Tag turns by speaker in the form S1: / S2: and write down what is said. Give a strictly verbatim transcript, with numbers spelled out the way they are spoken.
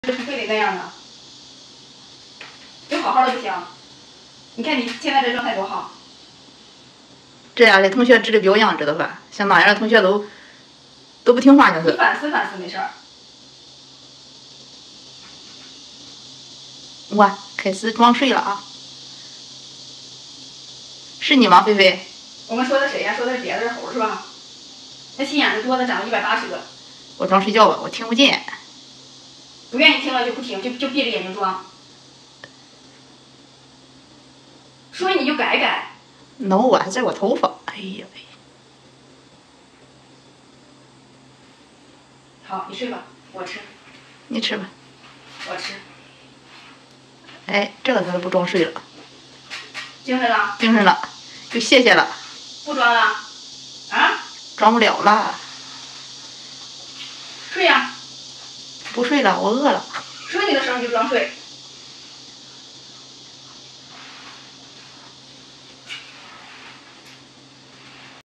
S1: 是非得那样的，就好好的不行。你看你现在这状态多好。
S2: 这样的同学质的表扬，知道吧？像那样的同学都都不听话，就是。
S1: 你反思反思没事儿。
S2: 我开始装睡了啊！是你吗，菲菲？
S1: 我们说的谁呀？说的是别的猴是吧？那心眼子多的长了一百八十个。
S2: 我装睡觉吧，我听不见。
S1: 不愿意听了就不听，就就闭着眼睛装。说你就改改。
S2: no 啊，这我头发，哎呀哎呀。
S1: 好，你睡吧，我吃。
S2: 你吃吧。
S1: 我吃。
S2: 哎，这个可不装睡了。
S1: 精神了。
S2: 精神了，就谢谢了。
S1: 不装了。啊？
S2: 装不了了。
S1: 睡呀。
S2: 不睡了，我饿了。
S1: 说你的时候你就装睡。